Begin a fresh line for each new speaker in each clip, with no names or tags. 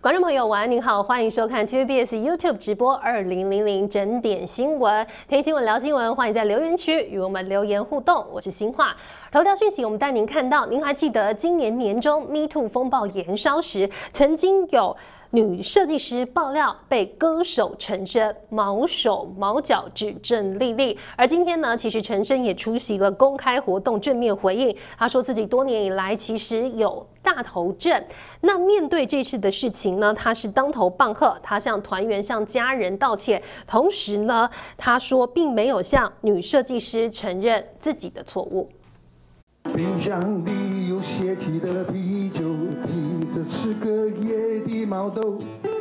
观众朋友，晚安，您好，欢迎收看 TVBS YouTube 直播2000整点新闻，听新闻聊新闻，欢迎在留言区与我们留言互动。我是新化。头条讯息，我们带您看到，您还记得今年年中 Me Too 风暴延烧时，曾经有女设计师爆料被歌手陈升毛手毛脚指证莉莉，而今天呢，其实陈升也出席了公开活动，正面回应。他说自己多年以来其实有大头症。那面对这次的事情呢，他是当头棒喝，他向团员、向家人道歉，同时呢，他说并没有向女设计师承认自己的错误。
冰箱里有泄气的啤酒，提着吃个夜的毛豆，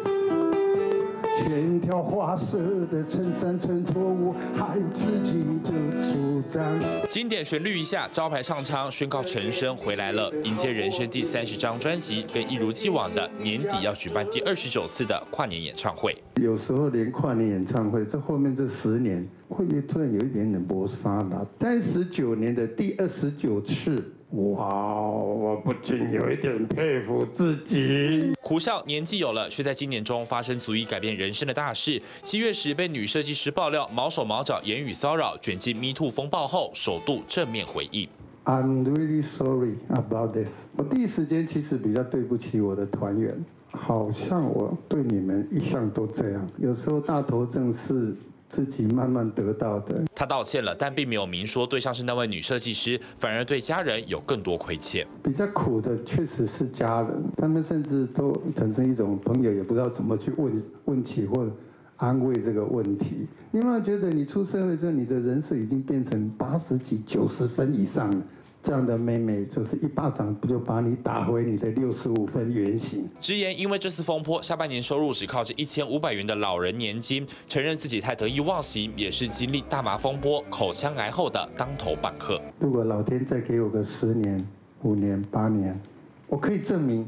线条花色的衬衫衬托我，还有自己的主张。
经典旋律一下，招牌上腔，宣告陈升回来了，迎接人生第30张专辑，跟一如既往的年底要举办第29次的跨年演唱会。
有时候连跨年演唱会，这后面这10年。会突然有一点点磨砂了。39年的第29次，哇！我不禁有一点佩服自己。
苦笑年纪有了，却在今年中发生足以改变人生的大事。7月时被女设计师爆料毛手毛脚、言语骚扰，卷进 Me Too 风暴后，首度正面回应。
I'm really sorry about this。我第一时间其实比较对不起我的团员，好像我对你们一向都这样。有时候大头症是自己慢慢得到的。
他道歉了，但并没有明说对象是那位女设计师，反而对家人有更多亏欠。
比较苦的确实是家人，他们甚至都产生一种朋友也不知道怎么去问起或安慰这个问题。你有没有觉得你出社会之后，你的人设已经变成80几、90分以上了？这样的妹妹就是一巴掌不就把你打回你的65分原形。
直言因为这次风波，下半年收入只靠着1500元的老人年金，承认自己太得意忘形，也是经历大麻风波、口腔癌后的当头棒喝。
如果老天再给我个10年、5年、8年，我可以证明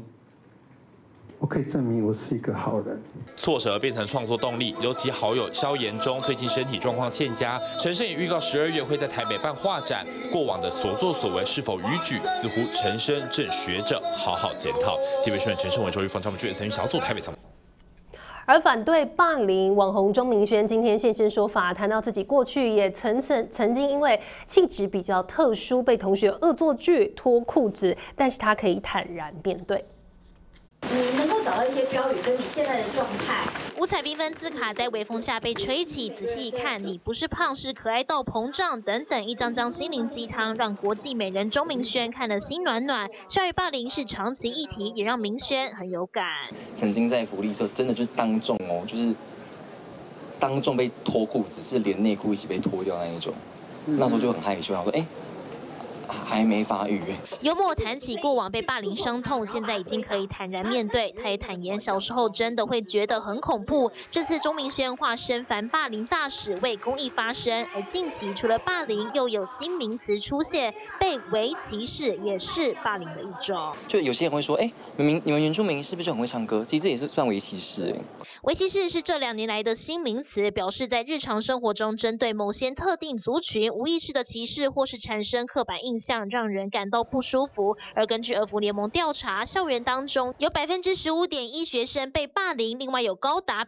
我是一个好人。
挫折变成创作动力，尤其好友萧炎中最近身体状况欠佳，陈升也预告12月会在台北办画展。过往的所作所为是否逾矩，似乎陈升正学着好好检讨。TVB 新闻陈升文、周玉峰、张木俊参与小组台北采访。
而反对霸凌网红钟明轩今天现身说法，谈到自己过去也曾经因为气质比较特殊被同学恶作剧脱裤子，但是他可以坦然面对。
你能够找到一些标语跟你现在的状态。
五彩缤纷字卡在微风下被吹起，仔细一看，你不是胖，是可爱到膨胀等等，一张张心灵鸡汤，让国际美人钟明轩看了心暖暖。校园霸凌是长期议题，也让明轩很有感。
曾经在福利的时候，真的就是当众哦，就是当众被脱裤子，是连内裤一起被脱掉那一种。那时候就很害羞，我说还没发育。
幽默谈起过往被霸凌伤痛，现在已经可以坦然面对。他也坦言，小时候真的会觉得很恐怖。这次钟明轩化身反霸凌大使，为公益发声。而近期除了霸凌，又有新名词出现，被围歧视也是霸凌的一种。
就有些人会说，明明你们原住民是不是就很会唱歌？其实这也是算围歧视。
围歧视是这2年来的新名词，表示在日常生活中针对某些特定族群无意识的歧视，或是产生刻板印象，让人感到不舒服。而根据儿福联盟调查，校园当中有15.1%学生被霸凌，另外有高达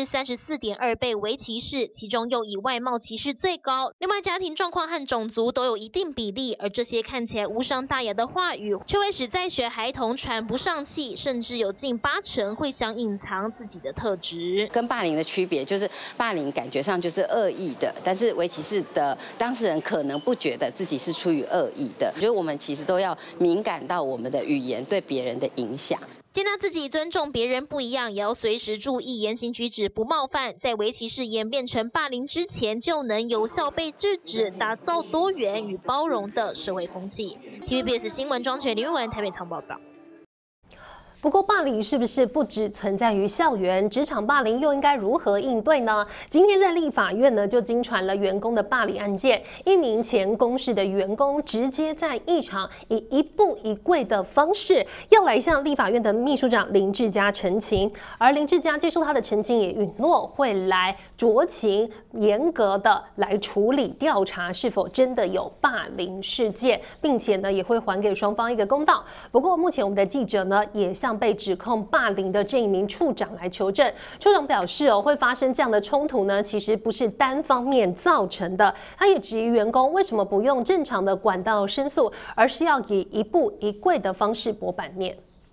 34.2%被围歧视，其中又以外貌歧视最高。另外家庭状况和种族都有一定比例，而这些看起来无伤大雅的话语，却会使在学孩童喘不上气，甚至有近80%会想隐藏自己的特质。
跟霸凌的区别就是霸凌感觉上就是恶意的，但是围歧视的当事人可能不觉得自己是出于恶意的。所以我们其实都要敏感到我们的语言对别人的影响。
接纳自己，尊重别人不一样，也要随时注意言行举止不冒犯，在围歧视演变成霸凌之前，就能有效被制止，打造多元与包容的社会风气。TVBS 新闻庄全林文台北场报道。
不过，霸凌是不是不只存在于校园？职场霸凌又应该如何应对呢？今天在立法院呢，就经传了员工的霸凌案件。一名前公司的员工直接在议场以一步一跪的方式，要来向立法院的秘书长林志嘉澄清。而林志嘉接受他的澄清，也允诺会来酌情严格的来处理调查，是否真的有霸凌事件，并且呢，也会还给双方一个公道。不过，目前我们的记者呢，也向向被指控霸凌的这一名处长来求证。处长表示会发生这样的冲突呢，其实不是单方面造成的。他也质疑员工为什么不用正常的管道申诉，而是要以一步一跪的方式博版面。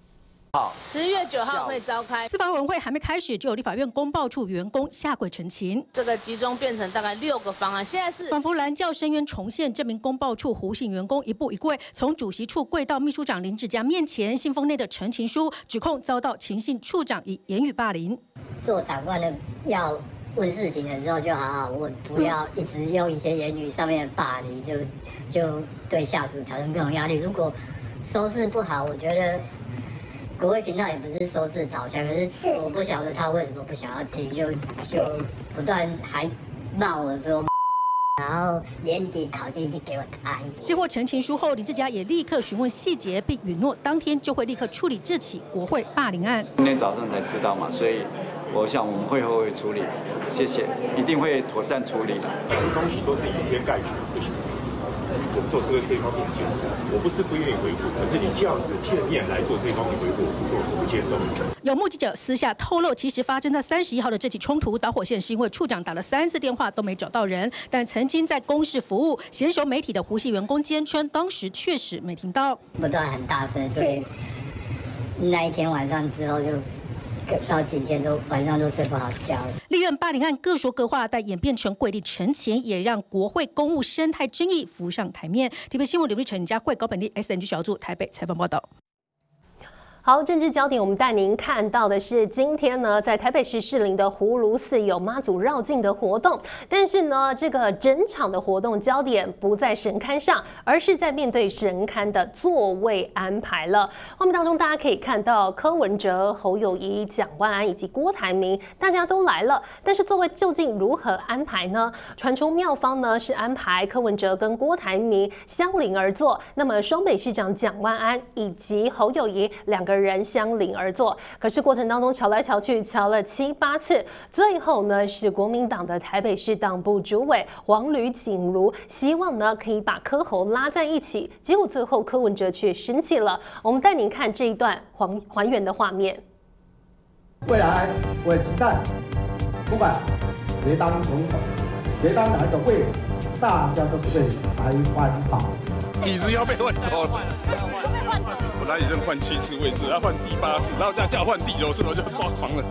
10月9号会召开
司法委员会还没开始，就有立法院公报处员工下跪陈情。
这个集中变成大概6个方案，现在是
仿佛蓝教深渊重现，这名公报处胡姓员工一步一跪，从主席处跪到秘书长林志嘉面前，信封内的陈情书指控遭到秦姓处长以言语霸凌。
做长官的要问事情的时候就好好问，不要一直用一些言语上面的霸凌，就对下属产生各种压力。如果收视不好，我觉得。 国会频道也不是收视导向，可是我不晓得他为什么不想要听，就不断还骂我说，然后年底考绩一定给我答应。
接获陈情书后，林志嘉也立刻询问细节，并允诺当天就会立刻处理这起国会霸凌案。
今天早上才知道嘛，所以我想我们会后会处理，谢谢，一定会妥善处理的。
很多东西都是以偏概全，不行。 做这一方面的坚持，我不是不愿意回复，可是你这样子片面来做这方面回复，我不接受。
有目击者私下透露，其实发生在31号的这起冲突导火线是因为处长打了3次电话都没找到人，但曾经在公示服务娴熟媒体的胡姓员工坚称，当时确实没听到，
不断很大声，所以那一天晚上之后就。 到今天晚上都睡不好觉。
立院霸凌案各说各话，但演变成跪地陈情，也让国会公务生态争议浮上台面。TVB 新闻刘立成、嘉慧高本利 SNG 小组台北采访报道。
好，政治焦点，我们带您看到的是今天呢，在台北市士林的葫芦寺有妈祖绕境的活动，但是呢，这个整场的活动焦点不在神龛上，而是在面对神龛的座位安排了。画面当中大家可以看到柯文哲、侯友宜、蒋万安以及郭台铭，大家都来了，但是座位究竟如何安排呢？传出妙方呢是安排柯文哲跟郭台铭相邻而坐，那么双北市长蒋万安以及侯友宜2个人相邻而坐，可是过程当中瞧来瞧去，瞧了7、8次，最后呢是国民党的台北市党部主委黄吕锦如希望呢可以把柯侯拉在一起，结果最后柯文哲却生气了。我们带您看这一段还原的画面。
未来我也期待，不管谁当总统，谁当哪一个位置，大家都是为台湾好。
椅子要被换走了。 本来已经换7次位置，要换第8次，然后再叫换第9次，我就抓狂了。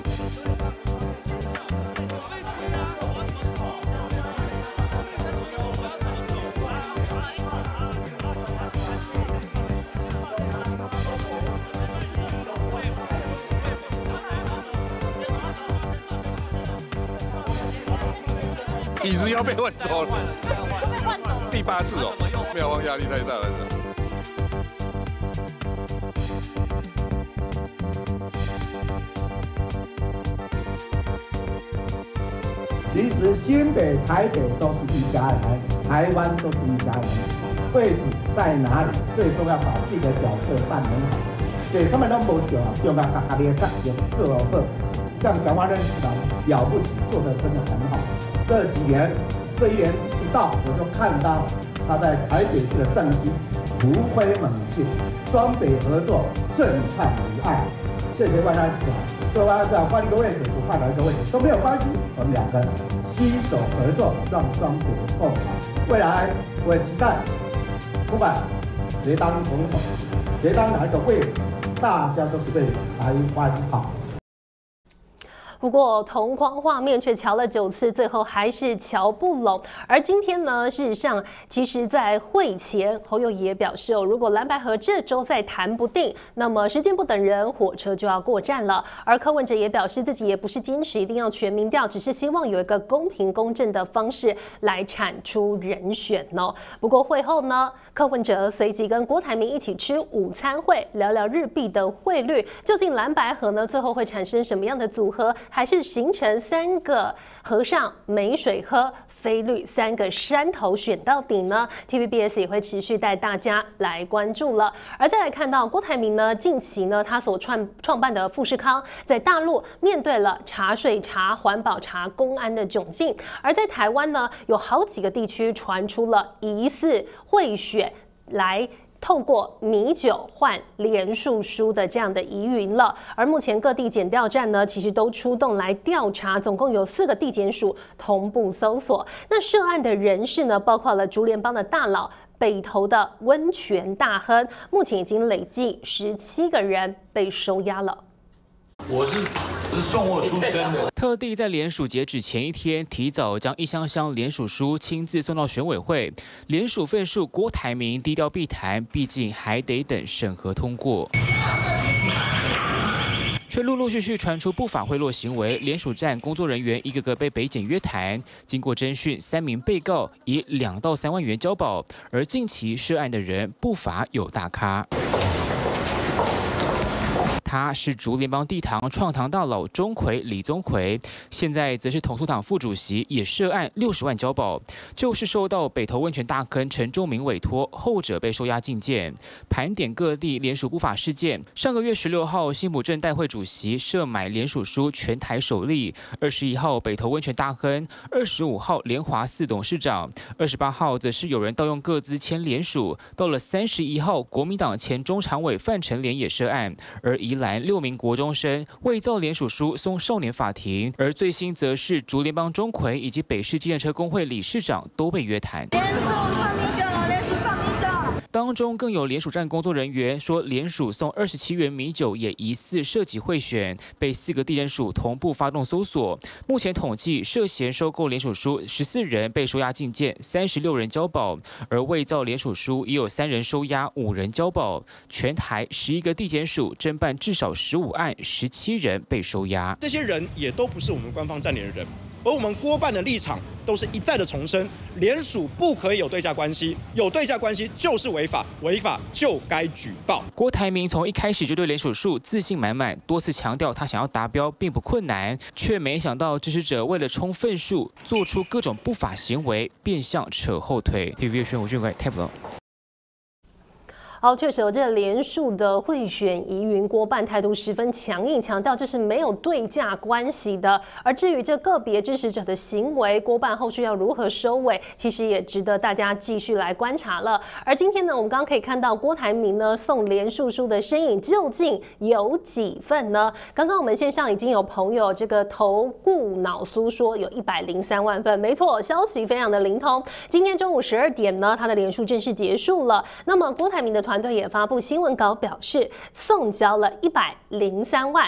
椅子要被换走了，第8次哦，妙方压力太大了。
其实新北、台北都是一家人，台湾都是一家人。位置在哪里？最重要把自己的角色扮很好。所以什么都不重要，重要把家己的角色做好。像蒋万安市长了不起，做得真的很好。这1年不到，我就看到他在台北市的政绩突飞猛进，双北合作顺畅无碍。谢谢万安市长。 所以万安市长换一个位置，不换哪一个位置都没有关系，我们2个携手合作，让双北更好。未来我也期待，不管谁当总统，谁当哪一个位置，大家都是为台湾好。
不过同框画面却瞧了9次，最后还是瞧不拢。而今天呢，事实上，其实在会前，侯友宜也表示如果蓝白合这周再谈不定，那么时间不等人，火车就要过站了。而柯文哲也表示，自己也不是坚持一定要全民调，只是希望有一个公平公正的方式来产出人选哦。不过会后呢，柯文哲随即跟郭台铭一起吃午餐会，聊聊日币的汇率，究竟蓝白合呢最后会产生什么样的组合？ 还是形成3个和尚没水喝，非绿3个山头选到底呢 ？TVBS 也会持续带大家来关注了。而再来看到郭台铭呢，近期呢他所创办的富士康，在大陆面对了查税、查环保、查公安的窘境，而在台湾呢，有好几个地区传出了疑似贿选来透过米酒换连署书的这样的疑云了。而目前各地检调站呢，其实都出动来调查，总共有4个地检署同步搜索。那涉案的人士呢，包括了竹联帮的大佬。北投的温泉大亨，目前已经累计17个人被收押了。
我是送货出身的，
特地在联署截止前一天，提早将一箱箱联署书亲自送到选委会。联署份数，郭台铭低调避谈，毕竟还得等审核通过。却陆陆续续传出不法贿赂行为，联署站工作人员一个个被北检约谈。经过侦讯，3名被告以2到3万元交保，而近期涉案的人不乏有大咖。他是竹联帮地堂创堂大佬钟馗李宗馗，现在则是统促党副主席，也涉案60万交保，就是受到北投温泉大坑陈仲明委托，后者被收押禁见。盘点各地联署不法事件，上个月16号新埔镇代会主席涉买联署书全台首例，21号北投温泉大坑，25号联华4董事长，28号则是有人盗用个资签联署，到了31号国民党前中常委范成廉也涉案，而宜兰6名国中生伪造联署书送少年法庭，而最新则是竹联帮钟馗以及北市计程车工会理事长都被约谈。当中更有联署站工作人员说，联署送27元米酒也疑似涉及贿选，被4个地检署同步发动搜索。目前统计涉嫌收购联署书14人被收押禁见，36人交保，而伪造联署书也有3人收押，5人交保。全台11个地检署侦办至少15案，17人被收押。
这些人也都不是我们官方站联的人。而我们郭办的立场都是一再的重申，联署不可以有对价关系，有对价关系就是违法，违法就该举报。
郭台铭从一开始就对联署数自信满满，多次强调他想要达标并不困难，却没想到支持者为了冲份数，做出各种不法行为，变相扯后腿。TVB 宣武俊贵台北。
好，确实有这连署的贿选疑云，郭办态度十分强硬，强调这是没有对价关系的。而至于这个别支持者的行为，郭办后续要如何收尾，其实也值得大家继续来观察了。而今天呢，我们刚刚可以看到郭台铭呢送连署书的身影究竟有几份呢？刚刚我们线上已经有朋友这个投顾脑酥说有103万份，没错，消息非常的灵通。今天中午12点呢，他的连署正式结束了。那么郭台铭的团队也发布新闻稿表示，送交了103万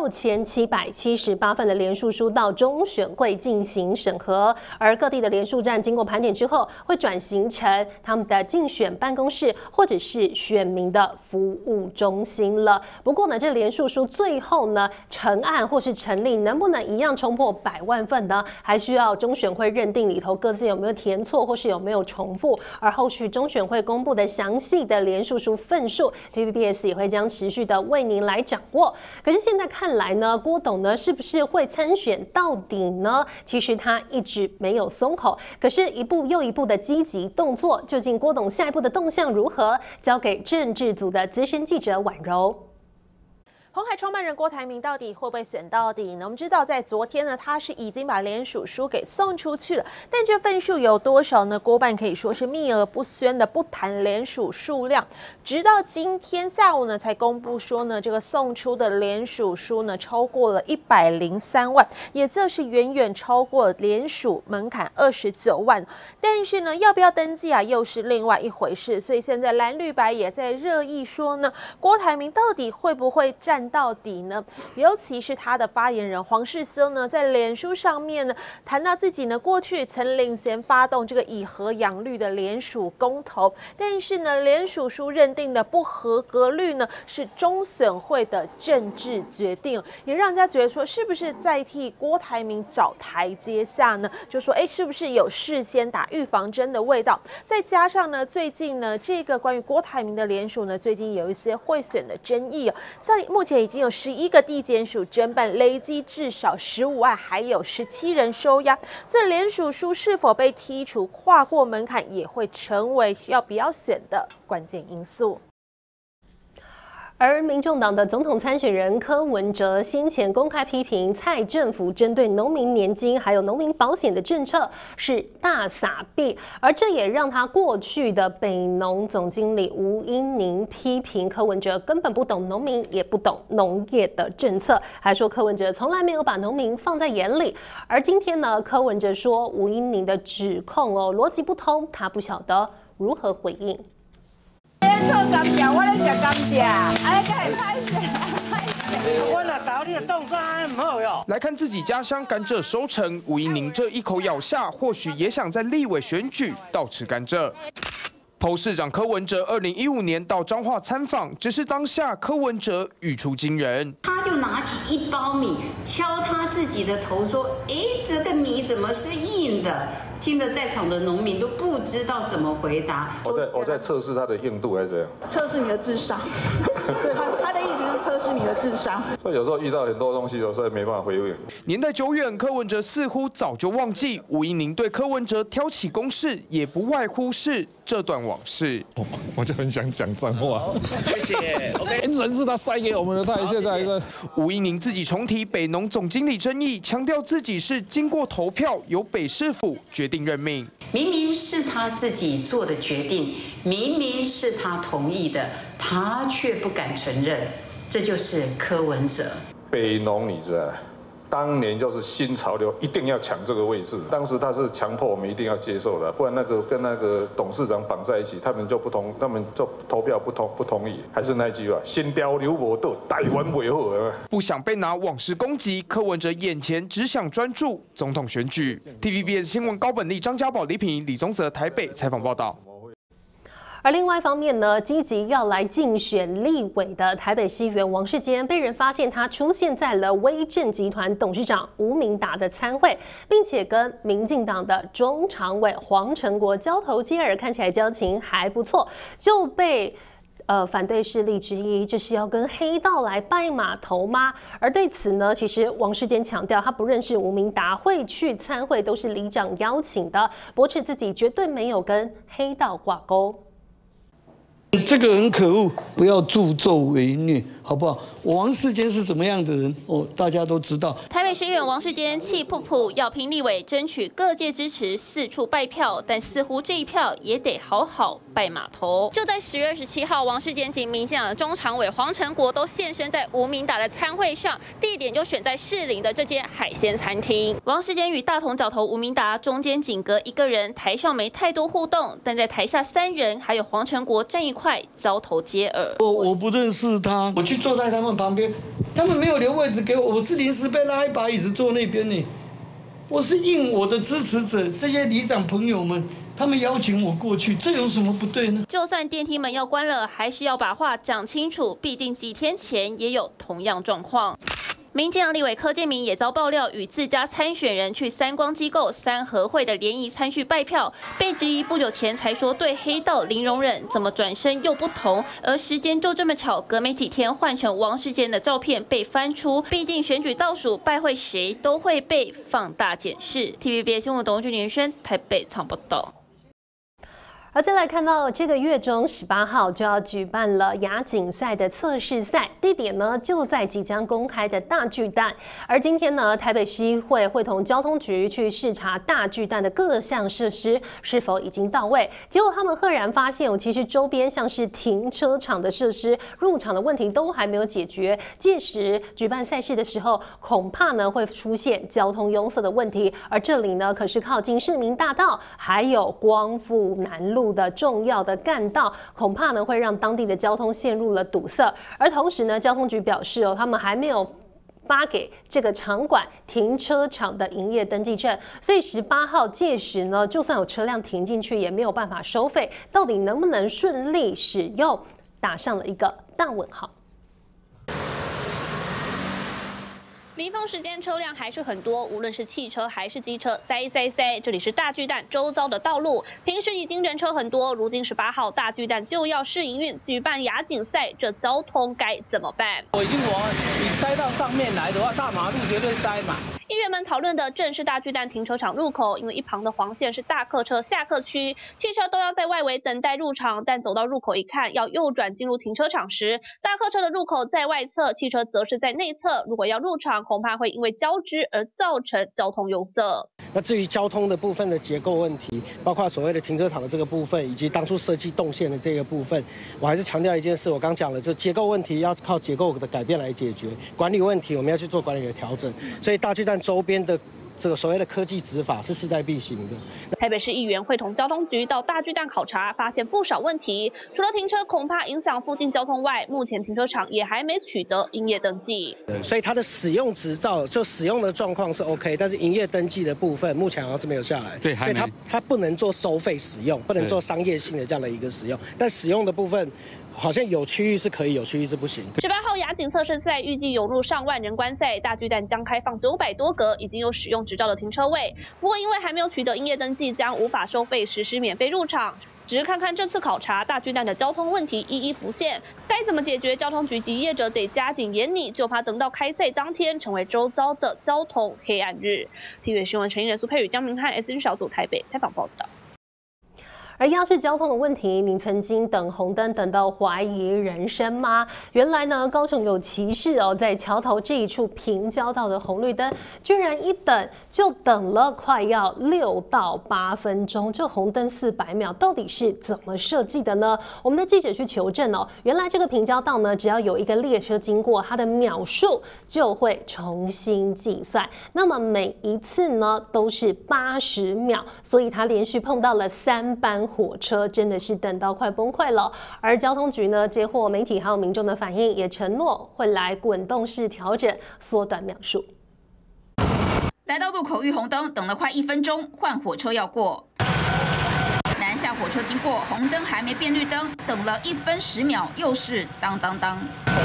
6778份的连署书到中选会进行审核，而各地的连署站经过盘点之后，会转型成他们的竞选办公室或者是选民的服务中心了。不过呢，这连署书最后呢成案或是成立，能不能一样冲破100万份呢？还需要中选会认定里头各自有没有填错或是有没有重复，而后续中选会公布的详细的连署书份数 ，TVBS 也会将持续的为您来掌握。可是现在看来呢，郭董呢是不是会参选到底呢？其实他一直没有松口，可是一步又一步的积极动作，究竟郭董下一步的动向如何？交给政治组的资深记者婉柔。
鸿海创办人郭台铭到底会不会选到底呢？我们知道，在昨天呢，他是已经把连署书给送出去了，但这份数有多少呢？郭办可以说是秘而不宣的，不谈连署数量，直到今天下午呢，才公布说呢，这个送出的连署书呢，超过了103万，也就是远远超过连署门槛29万。但是呢，要不要登记啊，又是另外一回事。所以现在蓝绿白也在热议说呢，郭台铭到底会不会站到底呢？尤其是他的发言人黄世修呢，在脸书上面呢，谈到自己呢过去曾领衔发动这个以核养绿的联署公投，但是呢，联署书认定的不合格率呢，是中选会的政治决定，也让人家觉得说，是不是在替郭台铭找台阶下呢？就说，是不是有事先打预防针的味道？再加上呢，最近呢，这个关于郭台铭的联署呢，最近有一些贿选的争议，像目前已经有11个地检署侦办，累积至少15万，还有17人收押。这联署书是否被剔除、跨过门槛，也会成为要不要选的关键因素。
而民众党的总统参选人柯文哲先前公开批评蔡政府针对农民年金还有农民保险的政策是大撒币，而这也让他过去的北农总经理吴音宁批评柯文哲根本不懂农民，也不懂农业的政策，还说柯文哲从来没有把农民放在眼里。而今天呢，柯文哲说吴音宁的指控逻辑不通，他不晓得如何回应。
做甘蔗，我咧食甘蔗，哎，该歹势，我若搞你个动作安唔好哟。
来看自己家乡甘蔗收成，吴音宁这一口咬下，或许也想在立委选举倒吃甘蔗。侯市长柯文哲2015年到彰化参访，只是当下柯文哲语出惊人，
他就拿起一包米敲他自己的头说：“哎，这个米怎么是硬的？”听得在场的农民都不知道怎么回答。
我在测试他的硬度还是怎样？
测试你的智商。对他的意思是测试你的智商。
所以有时候遇到很多东西，有时候没办法回应。
年代久远，柯文哲似乎早就忘记，吴音宁对柯文哲挑起攻势，也不外乎是这段往事。
我就很想讲脏话。
谢谢。
人是他塞给我们的，他现在是。
吴音宁自己重提北农总经理争议，强调自己是经过投票，由北市府决定任命。
明明是他自己做的决定，明明是他同意的，他却不敢承认，这就是柯文哲。
北农你知道，当年就是新潮流，一定要抢这个位置。当时他是强迫我们一定要接受的，不然跟那个董事长绑在一起，他们就投票不同意。还是那句话，新潮流无倒，台湾袂好啊。
不想被拿往事攻击，柯文哲眼前只想专注总统选举。TVBS 新闻高本利、张家宝、李品仪、李宗泽台北采访报道。
而另外一方面呢，积极要来竞选立委的台北市议员王世坚，被人发现他出现在了威震集团董事长吴明达的参会，并且跟民进党的中常委黄成国交头接耳，看起来交情还不错，就被反对势力质疑，这是要跟黑道来拜码头吗？而对此呢，其实王世坚强调，他不认识吴明达，会去参会都是里长邀请的，驳斥自己绝对没有跟黑道挂钩。
这个很可恶，不要助纣为虐，好不好？王世坚是怎么样的人？大家都知道。
台北市议员王世坚气噗噗，要拼立委，争取各界支持，四处拜票，但似乎这一票也得好好拜码头。就在10月27号，王世坚及民进党的中常委黄成国都现身在吴明达的参会上，地点就选在士林的这间海鲜餐厅。王世坚与大同角头吴明达中间仅隔一个人，台上没太多互动，但在台下3人还有黄成国站一块，交头接耳。
我不认识他，我去坐在他们旁边，他们没有留位置给我，我是临时被拉一把椅子坐那边呢。我是应我的支持者这些里长朋友们，他们邀请我过去，这有什么不对呢？
就算电梯门要关了，还是要把话讲清楚，毕竟几天前也有同样状况。民进党立委柯建铭也遭爆料与自家参选人去三光机构三合会的联谊参叙拜票，被质疑不久前才说对黑道零容忍，怎么转身又不同？而时间就这么巧，隔没几天换成王世坚的照片被翻出。毕竟选举倒数，拜会谁都会被放大检视。TVBS 新闻董俊连轩台北采访报道。
而再来看到这个月中18号就要举办了亚锦赛的测试赛，地点呢就在即将公开的大巨蛋。而今天呢，台北市议会会同交通局去视察大巨蛋的各项设施是否已经到位。结果他们赫然发现，其实周边像是停车场的设施、入场的问题都还没有解决。届时举办赛事的时候，恐怕呢会出现交通拥塞的问题。而这里呢，可是靠近市民大道，还有光复南路的重要的干道，恐怕呢会让当地的交通陷入了堵塞。而同时呢，交通局表示他们还没有发给这个场馆停车场的营业登记证，所以18号届时呢，就算有车辆停进去，也没有办法收费，到底能不能顺利使用，打上了一个大问号。
离峰时间车辆还是很多，无论是汽车还是机车，塞。这里是大巨蛋周遭的道路，平时已经人车很多，如今18号大巨蛋就要试营运，举办亚锦赛，这交通该怎么办？
我已经你塞到上面来的话，大马路绝对塞嘛。
议
议员们讨论的正是大巨蛋停车场入口，因为一旁的黄线是大客车下客区，汽车都要在外围等待入场，但走到入口一看，要右转进入停车场时，大客车的入口在外侧，汽车则是在内侧。如果要入场，恐怕会因为交织而造成交通拥塞。
那至于交通的部分的结构问题，包括所谓的停车场的这个部分，以及当初设计动线的这个部分，我还是强调一件事，我刚讲了，就结构问题要靠结构的改变来解决，管理问题我们要去做管理的调整，所以大巨蛋周边的这个所谓的科技执法是势在必行的。
台北市议员会同交通局到大巨蛋考察，发现不少问题。除了停车恐怕影响附近交通外，目前停车场也还没取得营业登记。
所以它的使用执照就使用的状况是 OK， 但是营业登记的部分目前好像是没有下来。
对，
所以它不能做收费使用，不能做商业性的这样的一个使用，但使用的部分。好像有区域是可以，有区域是不行。
18号亚锦测试赛预计涌入上万人观赛，大巨蛋将开放900多个已经有使用执照的停车位。不过因为还没有取得营业登记，将无法收费实施免费入场。只是看看这次考察，大巨蛋的交通问题一一浮现，该怎么解决？交通局及业者得加紧严拟，就怕等到开赛当天成为周遭的交通黑暗日。TVB 新闻陈奕仁、苏佩宇、江明翰 SN 小组台北采访报道。
而要是交通的问题，您曾经等红灯等到怀疑人生吗？原来呢，高雄有骑士哦，在桥头这一处平交道的红绿灯，居然一等就等了快要6到8分钟。这红灯400秒到底是怎么设计的呢？我们的记者去求证哦，原来这个平交道呢，只要有一个列车经过，它的秒数就会重新计算。那么每一次呢都是80秒，所以它连续碰到了3班火车，真的是等到快崩溃了。而交通局呢，接获媒体还有民众的反映，也承诺会来滚动式调整，缩短秒数。
来到路口遇红灯，等了快1分钟，换火车要过。南下火车经过，红灯还没变绿灯，等了1分10秒，又是当当当。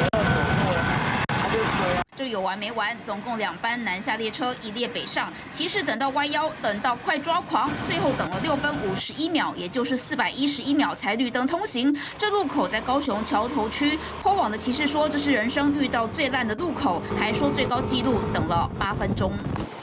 这有完没完？总共2班南下列车一列北上，骑士等到弯腰，等到快抓狂，最后等了6分51秒，也就是411秒才绿灯通行。这路口在高雄桥头区，PO网的骑士说这是人生遇到最烂的路口，还说最高纪录等了8分钟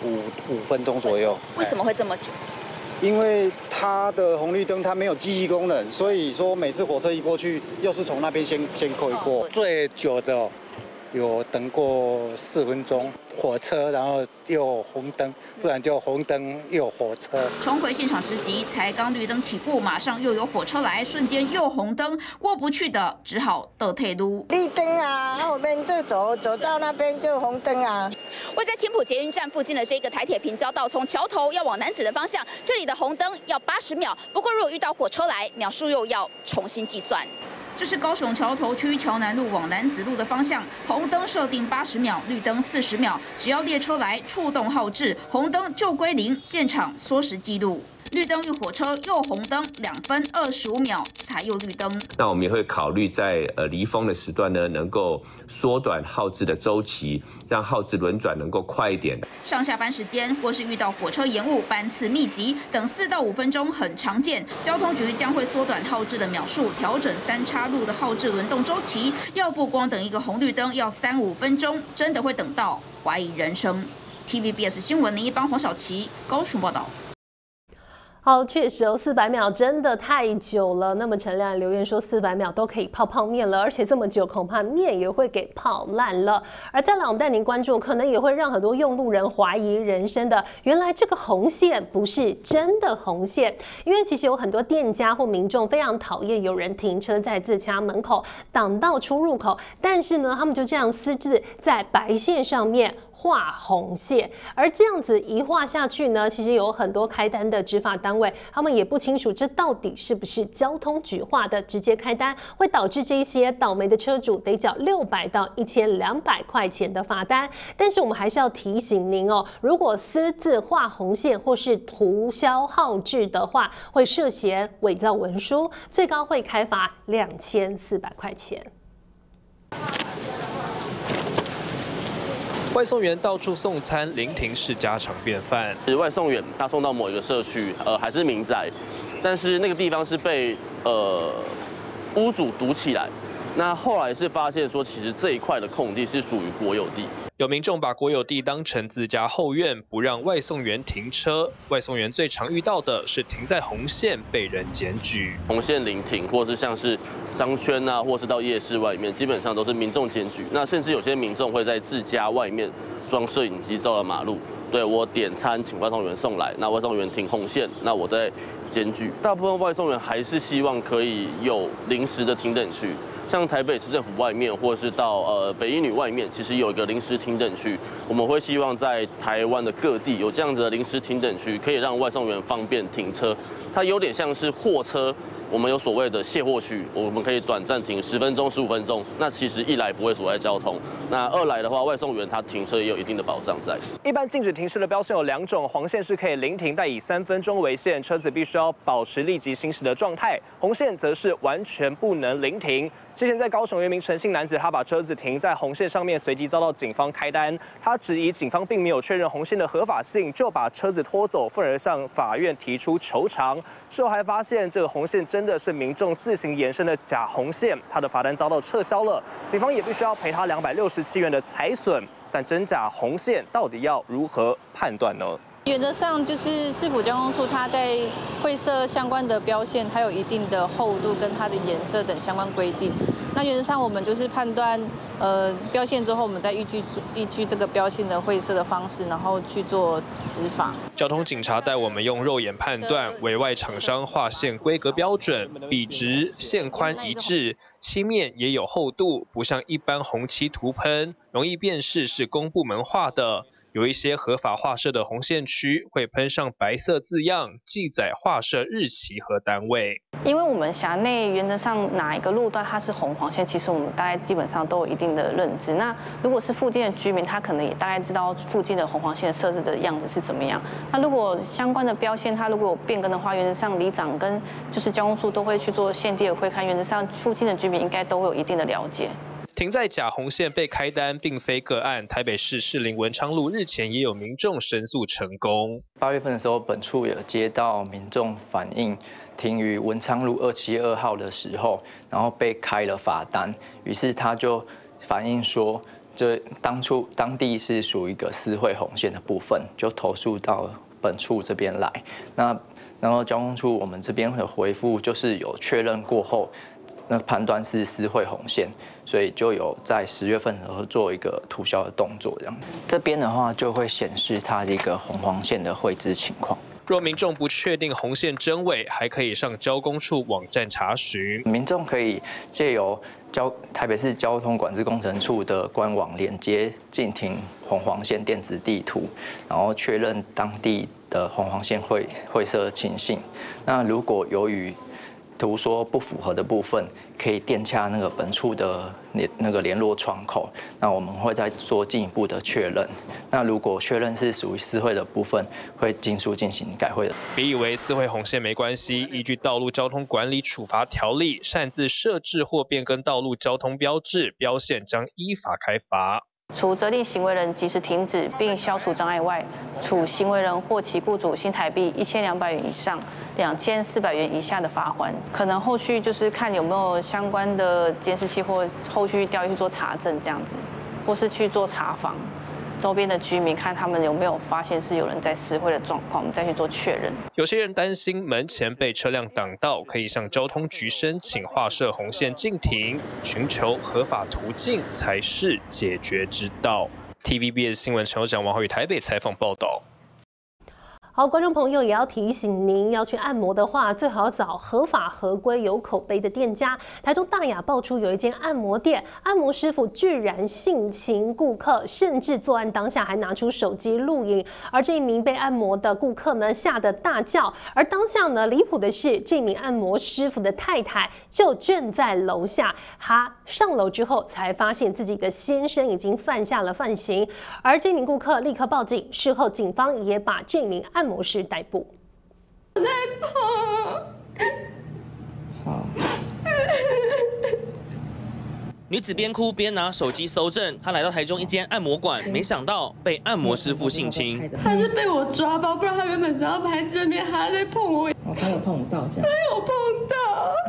，5分钟左右。
为什么会这么久？
因为它的红绿灯它没有记忆功能，所以说每次火车一过去，又是从那边先扣一过。最久的有等过4分钟，火车然后又红灯，不然就红灯又火车。
重回现场之际，才刚绿灯起步，马上又有火车来，瞬间又红灯，过不去的只好倒退路。
绿灯啊，后面就走到那边就红灯啊。
位在青埔捷运站附近的这个台铁平交道，从桥头要往南子的方向，这里的红灯要80秒，不过如果遇到火车来，秒数又要重新计算。这是高雄桥头区桥南路往南子路的方向，红灯设定80秒，绿灯40秒，只要列车来触动号志，红灯就归零，现场缩时记录。绿灯遇火车又红灯，2分25秒才又绿灯。
那我们也会考虑在离峰的时段呢，能够缩短号志的周期，让号志轮转能够快一点。
上下班时间或是遇到火车延误、班次密集，等4到5分钟很常见。交通局将会缩短号志的秒数，调整3岔路的号志轮动周期。要不光等一个红绿灯要3-5分钟，真的会等到怀疑人生。TVBS 新闻林一邦、黄小琪高雄报道。
好，确实哦，400秒真的太久了。那么陈亮留言说，400秒都可以泡泡面了，而且这么久，恐怕面也会给泡烂了。而再来，我们带您关注，可能也会让很多用路人怀疑人生的，原来这个红线不是真的红线，因为其实有很多店家或民众非常讨厌有人停车在自家门口挡到出入口，但是呢，他们就这样私自在白线上面画红线，而这样子一画下去呢，其实有很多开单的执法单位，他们也不清楚这到底是不是交通局画的，直接开单，会导致这些倒霉的车主得缴600到1200块钱的罚单。但是我们还是要提醒您哦，如果私自画红线或是涂销号志的话，会涉嫌伪造文书，最高会开罚2400块钱。
外送员到处送餐，临停是家常便饭。
外送员他送到某一个社区，还是民宅，但是那个地方是被屋主堵起来。那后来是发现说，其实这一块的空地是属于国有地。
有民众把国有地当成自家后院，不让外送员停车。外送员最常遇到的是停在红线被人检举。
红线临停，或是像是商圈啊，或是到夜市外面，基本上都是民众检举。那甚至有些民众会在自家外面装摄影机照了马路。对我点餐，请外送员送来，那外送员停红线，那我再检举。大部分外送员还是希望可以有临时的停等区。像台北市政府外面，或者是到北一女外面，其实有一个临时停等区。我们会希望在台湾的各地有这样子的临时停等区，可以让外送员方便停车。它有点像是货车，我们有所谓的卸货区，我们可以短暂停10分钟、15分钟。那其实一来不会阻碍交通，那二来的话，外送员他停车也有一定的保障在。
一般禁止停驶的标线有2种，黄线是可以临停，但以3分钟为限，车子必须要保持立即行驶的状态；红线则是完全不能临停。之前在高雄，有一名陈姓男子，他把车子停在红线上面，随即遭到警方开单。他质疑警方并没有确认红线的合法性，就把车子拖走，愤而向法院提出求偿。事后还发现这个红线真的是民众自行延伸的假红线，他的罚单遭到撤销了，警方也必须要赔他267元的财损。但真假红线到底要如何判断呢？
原则上就是市府交通处它在会设相关的标线，它有一定的厚度跟它的颜色等相关规定。那原则上我们就是判断标线之后，我们再依据这个标线的会设的方式，然后去做执法。
交通警察带我们用肉眼判断，委外厂商划线规格标准，笔直、线宽一致，漆面也有厚度，不像一般红漆涂喷，容易辨识是公部门画的。有一些合法画设的红线区会喷上白色字样，记载画设日期和单位。
因为我们辖内原则上哪一个路段它是红黄线，其实我们大概基本上都有一定的认知。那如果是附近的居民，他可能也大概知道附近的红黄线设置的样子是怎么样。那如果相关的标线它如果有变更的话，原则上里长跟就是交通处都会去做现地的会勘，原则上附近的居民应该都会有一定的了解。
停在假红线被开单并非个案，台北市士林文昌路日前也有民众申诉成功。
8月份的时候，本处有接到民众反映，停于文昌路272号的时候，然后被开了罚单，于是他就反映说，这当地是属于一个私会红线的部分，就投诉到本处这边来。然后交通处我们这边的回复就是有确认过后。那判断是私会红线，所以就有在10月份的时候做一个涂销的动作，这样。这边的话就会显示它的一个红黄线的绘制情况。
若民众不确定红线真伪，还可以上交工处网站查询。
民众可以借由台北市交通管制工程处的官网连接进停红黄线电子地图，然后确认当地的红黄线绘设情形。那如果由于图说不符合的部分，可以电洽那个本处的那个联络窗口，那我们会再做进一步的确认。那如果确认是属于私会的部分，会尽速进行改会的。
别以为私会红线没关系，依据《道路交通管理处罚条例》，擅自设置或变更道路交通标志、标线将依法开罚。
除责令行为人及时停止并消除障碍外，处行为人或其雇主新台币1200元以上2400元以下的罚锾。可能后续就是看有没有相关的监视器或后续调阅去做查证这样子，或是去做查访周边的居民，看他们有没有发现是有人在私会的状况，我们再去做确认。
有些人担心门前被车辆挡道，可以向交通局申请划设红线禁停，寻求合法途径才是解决之道。TVBS 新闻陈友奖、王浩宇台北采访报道。
好，观众朋友也要提醒您，要去按摩的话，最好找合法合规、有口碑的店家。台中大雅爆出有一间按摩店，按摩师傅居然性侵顾客，甚至作案当下还拿出手机录影。而这一名被按摩的顾客呢，吓得大叫。而当下呢，离谱的是，这名按摩师傅的太太就正在楼下，她上楼之后才发现自己的先生已经犯下了犯行。而这名顾客立刻报警，事后警方也把这名按摩师逮捕。
我在怕。
好。女子边哭边拿手机搜证，她来到台中一间按摩馆，没想到被按摩师傅性侵。
他是被我抓包，不然他原本只要拍正面，他在碰我。
哦，他有碰到这样。
他有碰到。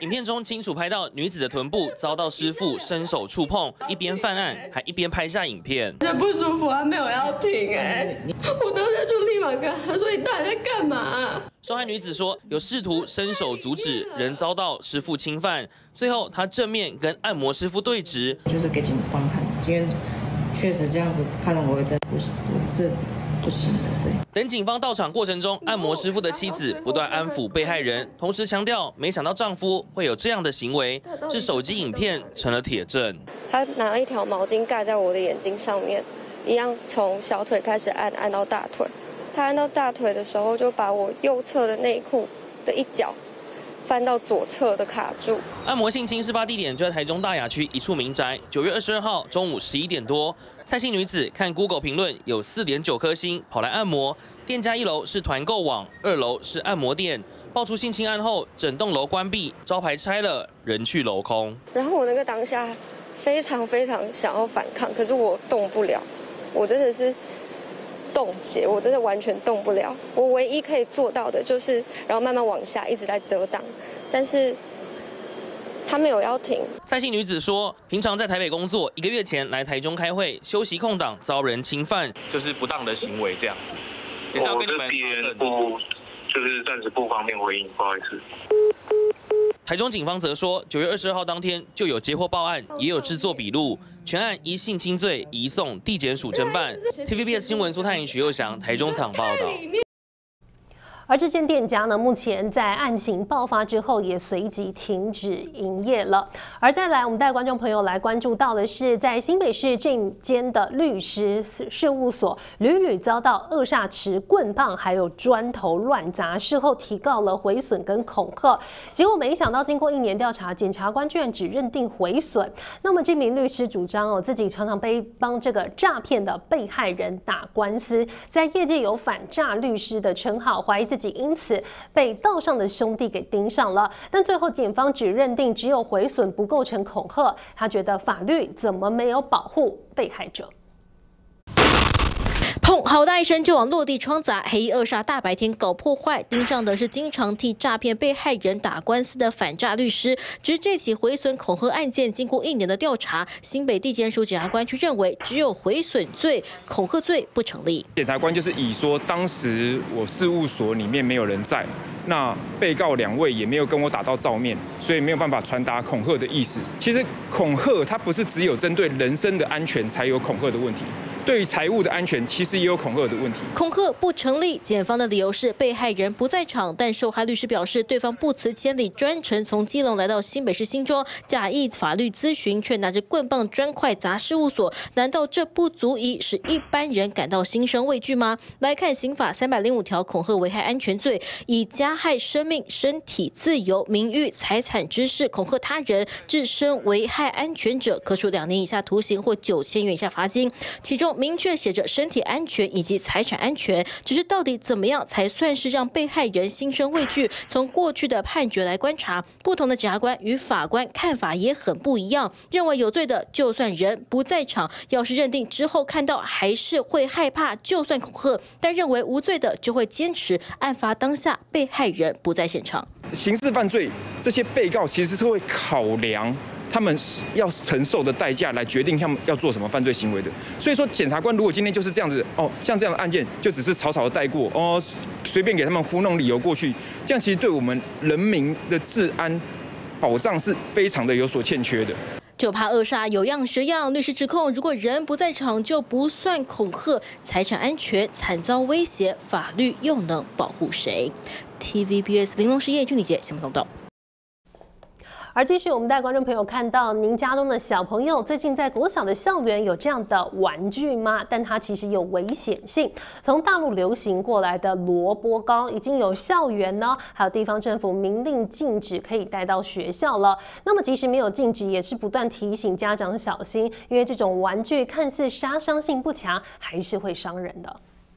影片中清楚拍到女子的臀部遭到师傅伸手触碰，一边犯案还一边拍下影片。
这不舒服啊，没有要停我当时就立马跟他说：“你到底在干嘛？”
受害女子说，有试图伸手阻止，仍遭到师傅侵犯。最后，她正面跟按摩师傅对峙，
就是给警方看，因为确实这样子看到我真的是不行的，对。
等警方到场过程中，按摩师傅的妻子不断安抚被害人，同时强调，没想到丈夫会有这样的行为，是手机影片成了铁证。
他拿了一条毛巾盖在我的眼睛上面，一样从小腿开始按到大腿。他按到大腿的时候，就把我右侧的内裤的一角翻到左侧的卡住。
按摩性侵事发地点就在台中大雅区一处民宅。9月22号中午11点多，蔡姓女子看 Google 评论有4.9颗星，跑来按摩。店家1楼是团购网，2楼是按摩店。爆出性侵案后，整栋楼关闭，招牌拆了，人去楼空。
然后我那个当下非常想要反抗，可是我动不了，我真的是冻结，我真的完全动不了。我唯一可以做到的就是，然后慢慢往下，一直在遮挡，但是他没有要停。
蔡姓女子说，平常在台北工作，1个月前来台中开会，休息空档遭人侵犯，就是不当的行为这样子。也是要跟你们查证。
就是暂时不方便回应，不好意思。
台中警方则说，9月22号当天就有接获报案，也有制作笔录，全案依性侵罪移送地检署侦办。TVBS 新闻苏泰莹、许佑翔，台中场报道。
而这间店家呢，目前在案情爆发之后，也随即停止营业了。而再来，我们带观众朋友来关注到的是，在新北市这间的律师事务所，屡屡遭到扼杀持棍棒还有砖头乱砸，事后提告了毁损跟恐吓。结果没想到，经过1年调查，检察官居然只认定毁损。那么这名律师主张自己常常帮这个诈骗的被害人打官司，在业界有反诈律师的称号，怀疑自己因此被道上的兄弟给盯上了，但最后检方只认定只有毁损，不构成恐吓。他觉得法律怎么没有保护被害者？
砰！好大一声就往落地窗砸，黑衣扼杀大白天搞破坏，盯上的是经常替诈骗被害人打官司的反诈律师。只是这起毁损恐吓案件，经过1年的调查，新北地检署检察官却认为只有毁损罪，恐吓罪不成立。
检察官就是以说，当时我事务所里面没有人在。那被告2位也没有跟我打到照面，所以没有办法传达恐吓的意思。其实恐吓它不是只有针对人身的安全才有恐吓的问题，对于财物的安全其实也有恐吓的问题。
恐吓不成立，检方的理由是被害人不在场，但受害律师表示对方不辞千里专程从基隆来到新北市新庄，假意法律咨询，却拿着棍棒砖块砸事务所，难道这不足以使一般人感到心生畏惧吗？来看刑法305条恐吓危害安全罪，以加害生命、身体自由、名誉、财产之事恐吓他人，致身危害安全者，可处2年以下徒刑或9000元以下罚金。其中明确写着身体安全以及财产安全，只是到底怎么样才算是让被害人心生畏惧？从过去的判决来观察，不同的检察官与法官看法也很不一样。认为有罪的，就算人不在场，要是认定之后看到还是会害怕，就算恐吓；但认为无罪的，就会坚持案发当下被害人不在现场。
刑事犯罪这些被告其实是会考量他们要承受的代价来决定他们要做什么犯罪行为的。所以说，检察官如果今天就是这样子像这样的案件就只是草草的带过随便给他们糊弄理由过去，这样其实对我们人民的治安保障是非常的有所欠缺的。
就怕扼杀有样学样，律师指控，如果人不在场就不算恐吓，财产安全惨遭威胁，法律又能保护谁 ？TVBS 玲珑实业俊礼杰新闻报道。
而继续，我们带观众朋友看到，您家中的小朋友最近在国小的校园有这样的玩具吗？但它其实有危险性。从大陆流行过来的萝卜糕，已经有校园呢，还有地方政府明令禁止可以带到学校了。那么即使没有禁止，也是不断提醒家长小心，因为这种玩具看似杀伤性不强，还是会伤人的。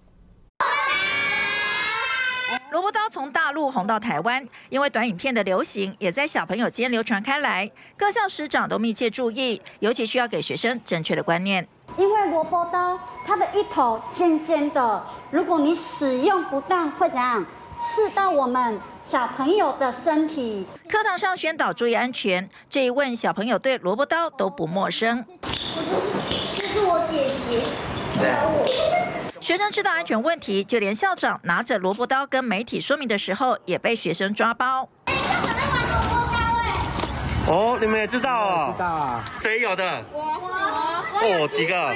萝卜刀从大陆红到台湾，因为短影片的流行，也在小朋友间流传开来。各校师长都密切注意，尤其需要给学生正确的观念。
因为萝卜刀它的一头尖尖的，如果你使用不当会怎样？
刺到我们小朋友的身体。
课堂上宣导注意安全，这一问小朋友对萝卜刀都不陌生。
这是我姐姐，
学生知道安全问题，就连校长拿着萝卜刀跟媒体说明的时候，也被学生抓包。
哦，你们也知道啊？知道啊。谁有的？我几个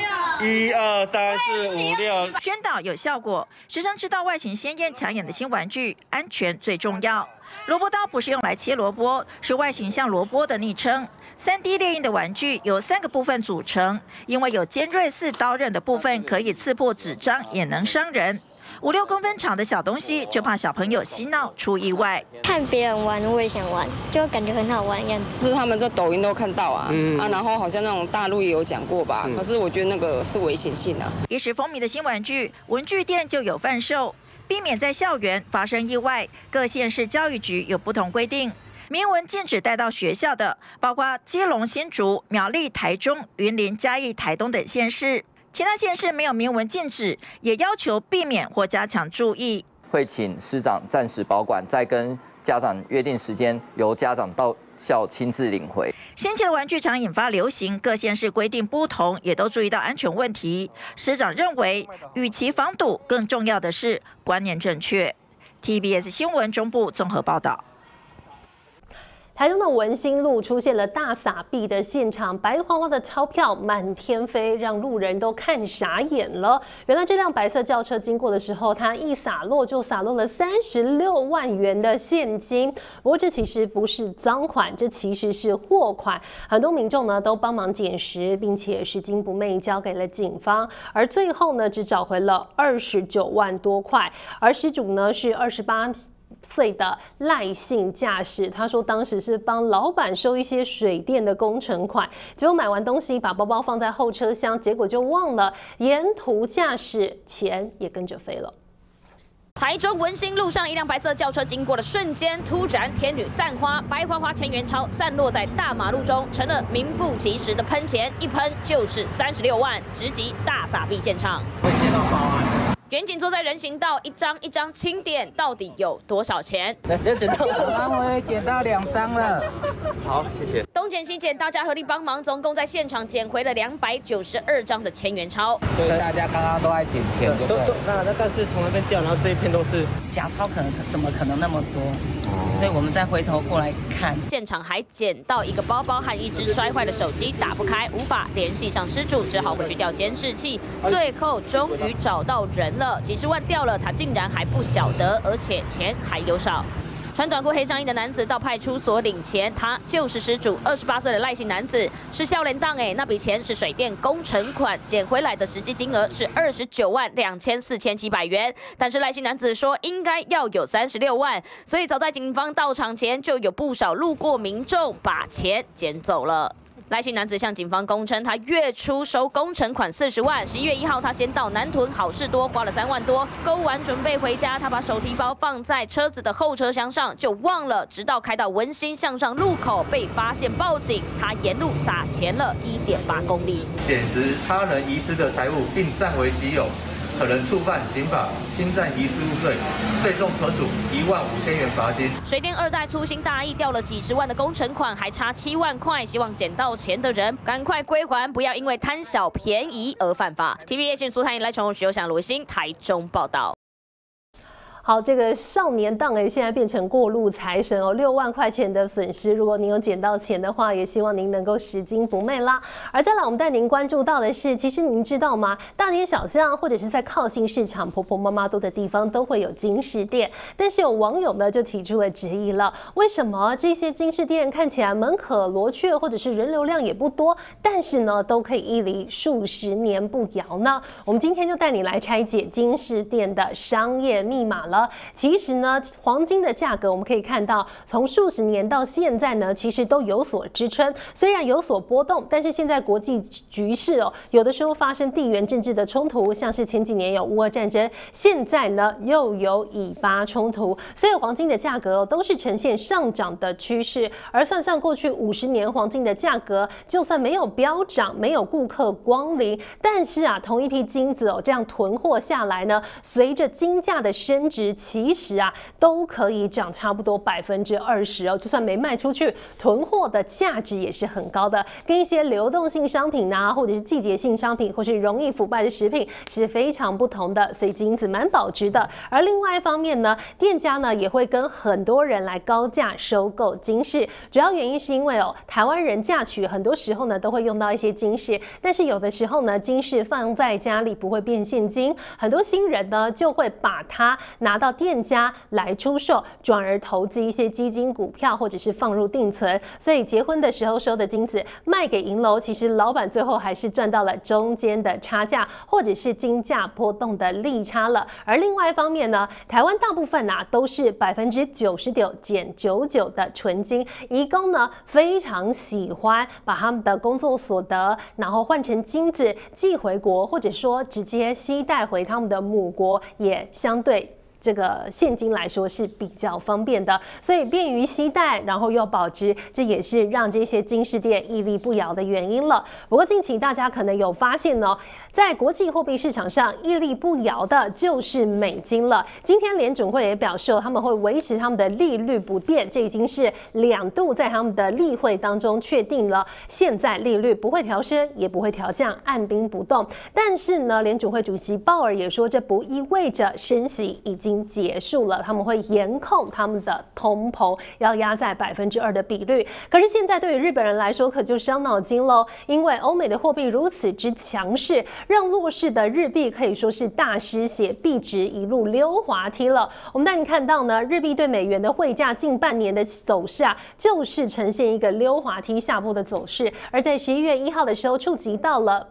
？1、2、3、4、5、6。
宣导有效果，学生知道外形鲜艳抢眼的新玩具，安全最重要。萝卜刀不是用来切萝卜，是外形像萝卜的昵称。3D 列印的玩具由3个部分组成，因为有尖锐似刀刃的部分，可以刺破纸张，也能伤人。5、6公分长的小东西，就怕小朋友嬉闹出意外。
看别人玩，我也想玩，就感觉很好玩的样子。
就是他们在抖音都看到啊，然后好像那种大陆也有讲过吧，可是我觉得那个是危险性啊。
一时风靡的新玩具，文具店就有贩售。避免在校园发生意外，各县市教育局有不同规定。明文禁止带到学校的，包括基隆、新竹、苗栗、台中、云林、嘉义、台东等县市。其他县市没有明文禁止，也要求避免或加强注意。
会请师长暂时保管，再跟家长约定时间，由家长到校亲自领回。
先前的玩具厂引发流行，各县市规定不同，也都注意到安全问题。师长认为，与其防堵，更重要的是观念正确。TBS 新闻中部综合报道。
台中的文心路出现了大撒币的现场，白花花的钞票满天飞，让路人都看傻眼了。原来这辆白色轿车经过的时候，它一洒落就洒落了36万元的现金。不过这其实不是赃款，这其实是货款。很多民众呢都帮忙捡拾，并且拾金不昧交给了警方。而最后呢，只找回了29万多块，而失主呢是28岁的赖姓驾驶，他说当时是帮老板收一些水电的工程款，结果买完东西把包包放在后车厢，结果就忘了沿途驾驶，钱也跟着飞了。
台中文心路上，一辆白色轿车经过的瞬间，突然天女散花，白花花千元钞散落在大马路中，成了名副其实的喷钱，一喷就是36万，直击大撒币现场。会接到保安。远景坐在人行道，一张一张清点，到底有多少钱？
要捡到，我也捡到2张了。
好，谢谢。
东捡西捡，大家合力帮忙，总共在现场捡回了292张的千元钞。
所以大家刚刚都在捡钱，
都但是从那边掉，然后这一片都是
假钞，怎么可能那么多？所以我们再回头过来看，
现场还捡到一个包包和一只摔坏的手机，打不开，无法联系上失主，只好回去调监视器。最后终于找到人了，几十万掉了，他竟然还不晓得，而且钱还有少。穿短裤黑上衣的男子到派出所领钱，他就是失主，28岁的赖姓男子是少年档那笔钱是水电工程款，捡回来的实际金额是29万2700元，但是赖姓男子说应该要有36万，所以早在警方到场前，就有不少路过民众把钱捡走了。赖姓男子向警方供称，他月初收工程款40万，11月1号他先到南屯好事多花了3万多，购物完准备回家，他把手提包放在车子的后车厢上，就忘了，直到开到文心向上路口被发现报警，他沿路撒钱了1.8公里。
捡拾他人遗失的财物并占为己有，可能触犯刑法侵占遗失物罪，最重可处15000元罚金。
水电2代粗心大意掉了几十万的工程款，还差7万块，希望捡到钱的人赶快归还，不要因为贪小便宜而犯法。TVB 新苏台来从徐友祥、罗维新台中报道。
好，这个少年档现在变成过路财神哦，6万块钱的损失，如果您有捡到钱的话，也希望您能够拾金不昧啦。而再来，我们带您关注到的是，其实您知道吗？大街小巷或者是在靠近市场、婆婆妈妈多的地方，都会有金饰店。但是有网友呢就提出了质疑了：为什么这些金饰店看起来门可罗雀，或者是人流量也不多，但是呢都可以屹立数十年不摇呢？我们今天就带你来拆解金饰店的商业密码了。其实呢，黄金的价格我们可以看到，从数十年到现在呢，其实都有所支撑。虽然有所波动，但是现在国际局势有的时候发生地缘政治的冲突，像是前几年有乌俄战争，现在呢又有以巴冲突，所以黄金的价格都是呈现上涨的趋势。而算算过去50年黄金的价格，就算没有飙涨，没有顾客光临，但是同一批金子这样囤货下来呢，随着金价的升值， 值其实啊都可以涨差不多20%哦，就算没卖出去，囤货的价值也是很高的，跟一些流动性商品啊，或者是季节性商品，或是容易腐败的食品是非常不同的，所以金子蛮保值的。而另外一方面呢，店家呢也会跟很多人来高价收购金饰，主要原因是因为台湾人嫁娶很多时候呢都会用到一些金饰，但是有的时候呢金饰放在家里不会变现金，很多新人呢就会把它拿到店家来出售，转而投资一些基金、股票，或者是放入定存。所以结婚的时候收的金子卖给银楼，其实老板最后还是赚到了中间的差价，或者是金价波动的利差了。而另外一方面呢，台湾大部分都是99%减99%的纯金，移工呢非常喜欢把他们的工作所得，然后换成金子寄回国，或者说直接携带回他们的母国，也相对这个现金来说是比较方便的，所以便于携带，然后又保值，这也是让这些金饰店屹立不摇的原因了。不过近期大家可能有发现呢，在国际货币市场上屹立不摇的就是美金了。今天联准会也表示，他们会维持他们的利率不变，这已经是2度在他们的例会当中确定了，现在利率不会调升，也不会调降，按兵不动。但是呢，联准会主席鲍尔也说，这不意味着升息已经结束了，他们会严控他们的通膨，要压在2%的比率。可是现在对于日本人来说可就伤脑筋喽，因为欧美的货币如此之强势，让弱势的日币可以说是大失血，币值一路溜滑梯了。我们带你看到呢，日币对美元的汇价近半年的走势就是呈现一个溜滑梯下坡的走势，而在11月1号的时候触及到了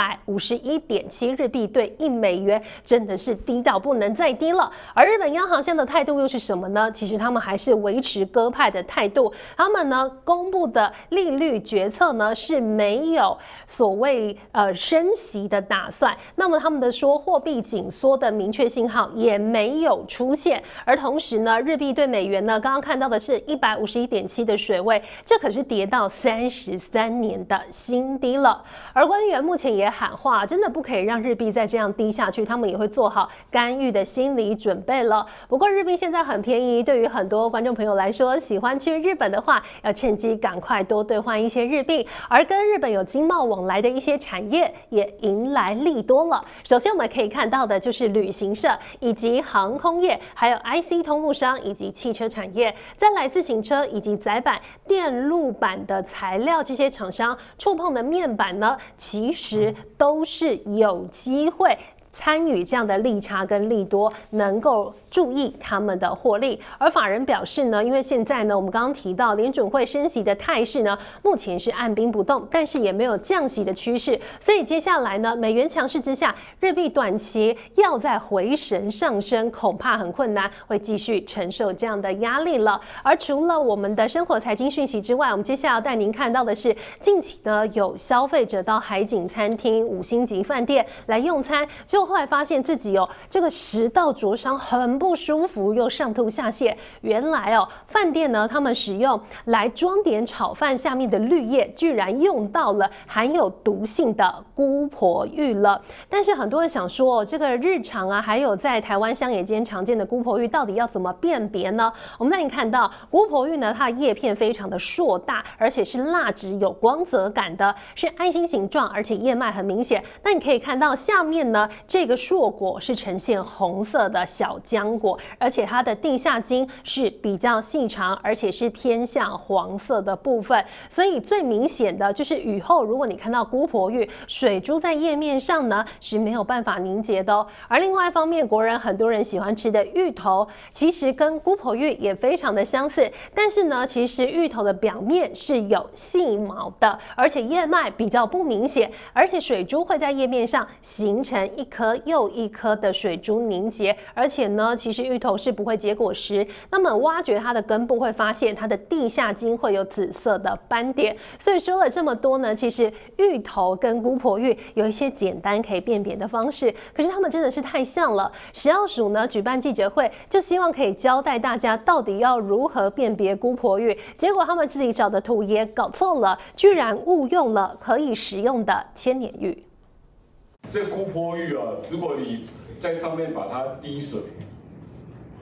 151.7日币对1美元，真的是低到不能再低了。而日本央行现在的态度又是什么呢？其实他们还是维持鸽派的态度，他们呢公布的利率决策呢是没有所谓升息的打算，那么他们的说货币紧缩的明确信号也没有出现。而同时呢，日币对美元呢，刚刚看到的是151.7的水位，这可是跌到33年的新低了。而官员目前也喊话，真的不可以让日币再这样低下去，他们也会做好干预的心理准备了。不过日币现在很便宜，对于很多观众朋友来说，喜欢去日本的话，要趁机赶快多兑换一些日币。而跟日本有经贸往来的一些产业也迎来利多了。首先我们可以看到的就是旅行社以及航空业，还有 IC 通路商以及汽车产业。再来自行车以及载板、电路板的材料，这些厂商触碰的面板呢，其实都是有机会参与这样的利差跟利多，能够注意他们的获利。而法人表示呢，因为现在呢，我们刚刚提到联准会升息的态势呢，目前是按兵不动，但是也没有降息的趋势，所以接下来呢，美元强势之下，日币短期要再回神上升，恐怕很困难，会继续承受这样的压力了。而除了我们的生活财经讯息之外，我们接下来要带您看到的是，近期呢有消费者到海景餐厅、5星级饭店来用餐，就后来发现自己这个食道灼伤，很不舒服，又上吐下泻。原来饭店呢，他们使用来装点炒饭下面的绿叶，居然用到了含有毒性的姑婆芋了。但是很多人想说，这个日常还有在台湾乡野间常见的姑婆芋，到底要怎么辨别呢？我们带你看到姑婆芋呢，它的叶片非常的硕大，而且是蜡质有光泽感的，是爱心形状，而且叶脉很明显。那你可以看到下面呢，这个硕果是呈现红色的小浆果，而且它的地下茎是比较细长，而且是偏向黄色的部分。所以最明显的就是雨后，如果你看到姑婆芋，水珠在叶面上呢是没有办法凝结的而另外一方面，国人很多人喜欢吃的芋头，其实跟姑婆芋也非常的相似，但是呢，其实芋头的表面是有细毛的，而且叶脉比较不明显，而且水珠会在叶面上形成一颗又一颗的水珠凝结，而且呢，其实芋头是不会结果实。那么挖掘它的根部，会发现它的地下茎会有紫色的斑点。所以说了这么多呢，其实芋头跟姑婆芋有一些简单可以辨别的方式，可是它们真的是太像了。食药署呢举办记者会，就希望可以交代大家到底要如何辨别姑婆芋，结果他们自己找的图也搞错了，居然误用了可以食用的千年芋。
这姑婆芋如果你在上面把它滴水，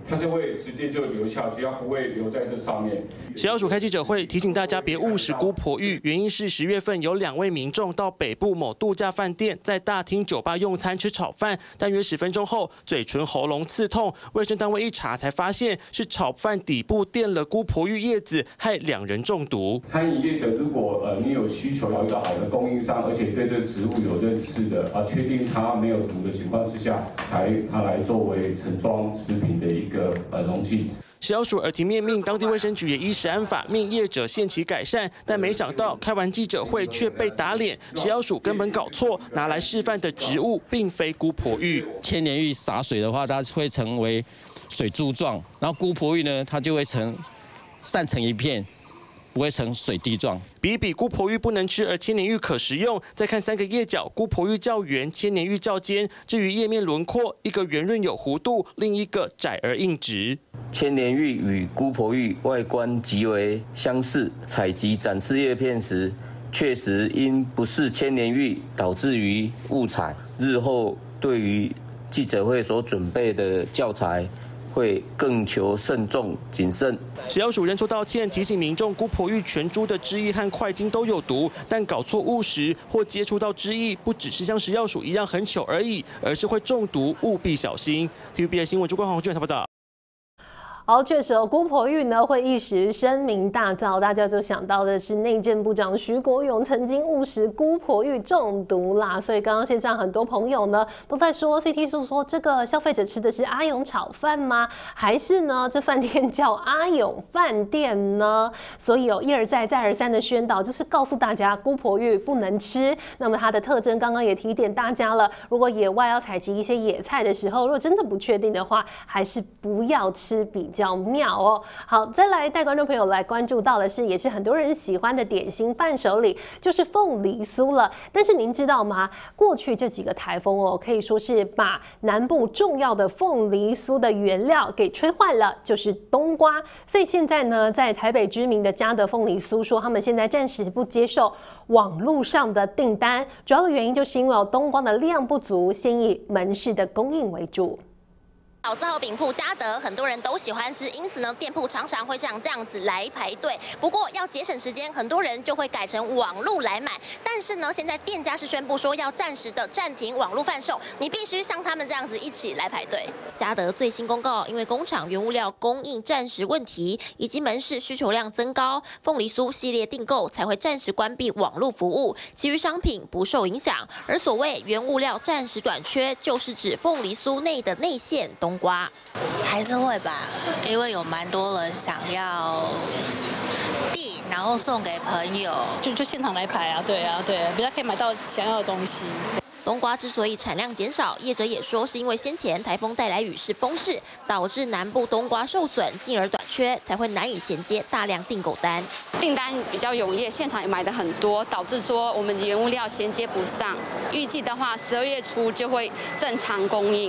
它就会直接就流下去，它不会留在这上面。
食药署开记者会提醒大家别误食姑婆芋，原因是10月份有2位民众到北部某度假饭店，在大厅酒吧用餐吃炒饭，但约10分钟后嘴唇喉咙刺痛，卫生单位一查才发现是炒饭底部垫了姑婆芋叶子，害2人中毒。
餐饮业者如果你有需求找一个好的供应商，而且对这个植物有认识的确定它没有毒的情况之下，才它来作为盛装食品的一个容器。
食药署耳提面命，当地卫生局也依食安法命业者限期改善，但没想到开完记者会却被打脸。食药署根本搞错，拿来示范的植物并非姑婆芋。
千年芋洒水的话，它会成为水珠状，然后姑婆芋呢，它就会散成一片。不会成水滴状。
比比姑婆芋不能吃，而千年芋可食用。再看3个叶角，姑婆芋较圆，千年芋较尖。至于叶面轮廓，一个圆润有弧度，另一个窄而硬直。
千年芋与姑婆芋外观极为相似，采集展示叶片时，确实因不是千年芋导致于误采。日后对于记者会所准备的教材，会更求慎重谨慎。
食药署认错道歉，提醒民众姑婆芋全株的汁液和块茎都有毒，但搞错误食或接触到汁液，不只是像食药署一样很糗而已，而是会中毒，务必小心。TVBS 新闻朱冠宏、报道。
好，确实姑婆芋呢会一时声名大噪，大家就想到的是内政部长徐国勇曾经误食姑婆芋中毒啦。所以刚刚线上很多朋友呢都在说 ，CT 是说这个消费者吃的是阿勇炒饭吗？还是呢这饭店叫阿勇饭店呢？所以一而再再而三的宣导，就是告诉大家姑婆芋不能吃。那么它的特征刚刚也提点大家了，如果野外要采集一些野菜的时候，如果真的不确定的话，还是不要吃比较妙哦。好，再来带观众朋友来关注到的是，也是很多人喜欢的点心伴手礼，就是凤梨酥了。但是您知道吗？过去这几个台风哦，可以说是把南部重要的凤梨酥的原料给吹坏了，就是冬瓜。所以现在呢，在台北知名的嘉德凤梨酥说，他们现在暂时不接受网络上的订单，主要的原因就是因为冬瓜的量不足，先以门市的供应为主。
老字号饼铺嘉德，很多人都喜欢吃，因此呢，店铺常常会像这样子来排队。不过要节省时间，很多人就会改成网路来买。但是呢，现在店家是宣布说要暂时的暂停网路贩售，你必须像他们这样子一起来排队。嘉德最新公告，因为工厂原物料供应暂时问题，以及门市需求量增高，凤梨酥系列订购才会暂时关闭网路服务，其余商品不受影响。而所谓原物料暂时短缺，就是指凤梨酥内的内馅冬瓜。
还是会吧，因为有蛮多人想要订，然后送给朋友，
就现场来排啊，对，比较可以买到想要的东西。
冬瓜之所以产量减少，业者也说是因为先前台风带来雨势风势，导致南部冬瓜受损，进而短缺，才会难以衔接大量订购单。
订单比较踊跃，现场也买的很多，导致说我们原物料衔接不上。预计的话，12月初就会正常供应。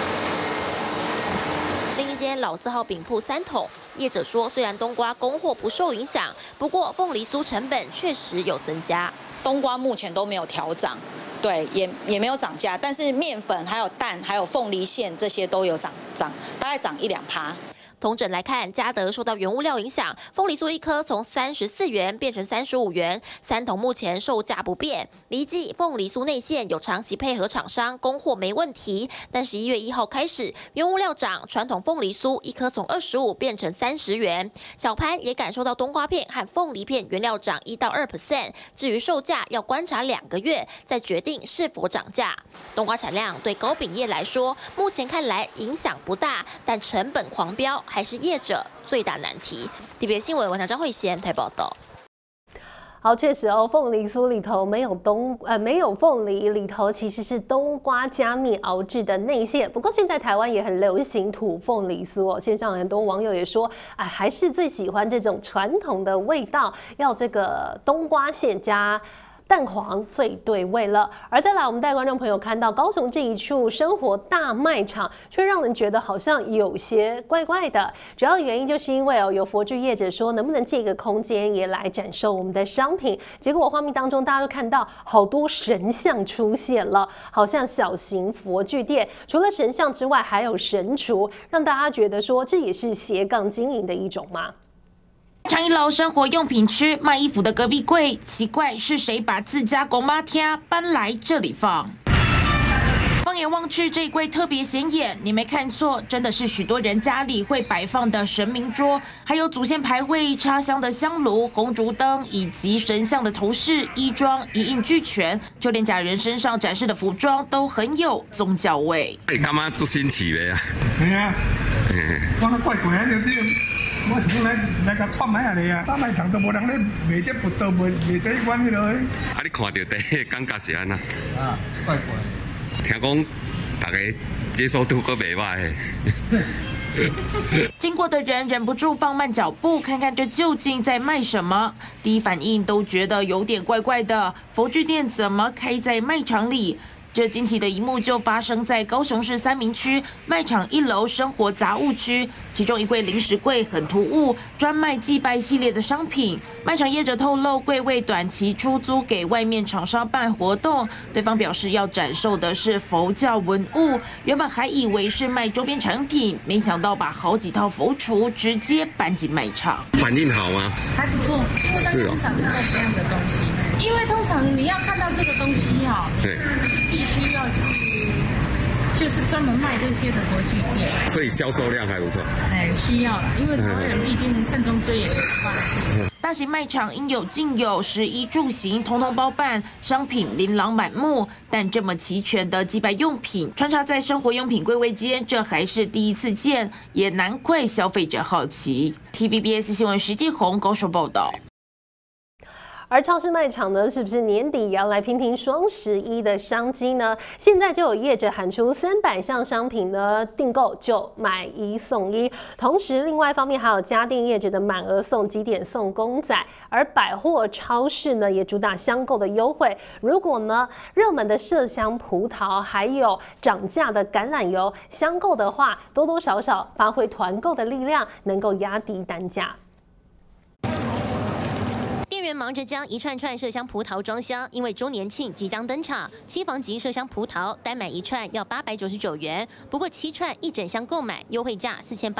另一间老字号饼铺3桶，业者说，虽然冬瓜供货不受影响，不过凤梨酥成本确实有增加。
冬瓜目前都没有调涨，对，也没有涨价，但是面粉、还有蛋、还有凤梨馅这些都有涨，大概涨1-2%。
同整来看，嘉德受到原物料影响，凤梨酥1颗从34元变成35元，3桶目前售价不变。离记凤梨酥内馅有长期配合厂商，供货没问题。但11月1号开始，原物料涨，传统凤梨酥1颗从25变成30元。小潘也感受到冬瓜片和凤梨片原料涨1到2%。至于售价，要观察2个月再决定是否涨价。冬瓜产量对糕饼业来说，目前看来影响不大，但成本狂飙还是业者最大难题。TVBS 新闻，张慧娴台报道。
好，确实哦，凤梨酥里头没有凤梨，里头其实是冬瓜加蜜熬制的内馅。不过现在台湾也很流行土凤梨酥哦，线上很多网友也说，还是最喜欢这种传统的味道，要这个冬瓜馅加蛋黄最对味了。而再来，我们带观众朋友看到高雄这一处生活大卖场，却让人觉得好像有些怪怪的。主要原因就是因为有佛具业者说，能不能借一个空间也来展售我们的商品？结果画面当中大家都看到好多神像出现了，好像小型佛具店。除了神像之外，还有神厨，让大家觉得说这也是斜杠经营的一种吗？
长一楼生活用品区卖衣服的隔壁柜，奇怪是谁把自家公妈贴搬来这里放？放眼望去，这一柜特别显眼，你没看错，真的是许多人家里会摆放的神明桌，还有祖先牌位、插香的香炉、红烛灯，以及神像的头饰、衣装一应俱全，就连假人身上展示的服装都很有宗教味。
你干嘛做新奇的啊？
系啊，我都怪怪的啲。 我想来个看卖下嚟啊！大卖场都无人咧卖这不都卖这款迄落。啊，
你看到第一感觉是安那？
啊，怪怪。
听讲大家接受度阁袂歹。
经过的人忍不住放慢脚步，看看这究竟在卖什么。第一反应都觉得有点怪怪的，佛具店怎么开在卖场里？ 这惊奇的一幕就发生在高雄市三民区卖场1楼生活杂物区，其中一柜零食柜很突兀，专卖祭拜系列的商品。卖场业者透露，柜位短期出租给外面厂商办活动，对方表示要展售的是佛教文物，原本还以为是卖周边产品，没想到把好几套佛橱直接搬进卖场。
反应好吗？
还不错，因为大家很少看到这样的东西。因为通常你要看到这个东西哈，对。 必须要去，就是专门卖这些的佛具店，
所以销售量还不错。
哎，需要了，因为台湾人毕竟慎终追远，忘记。
大型卖场应有尽有，食衣住行统统包办，商品琳琅满目。但这么齐全的祭拜用品穿插在生活用品柜位间，这还是第一次见，也难怪消费者好奇。TVBS 新闻徐继红高雄报道。
而超市卖场呢，是不是年底也要来拼拼双11的商机呢？现在就有业者喊出300项商品呢，订购就买1送1。同时，另外一方面还有家电业者的满额送几点送公仔，而百货超市呢也主打箱购的优惠。如果呢热门的麝香葡萄还有涨价的橄榄油箱购的话，多多少少发挥团购的力量，能够压低单价。
店员忙着将一串串麝香葡萄装箱，因为周年庆即将登场，7房级麝香葡萄单买1串要899元，不过7串一整箱购买，优惠价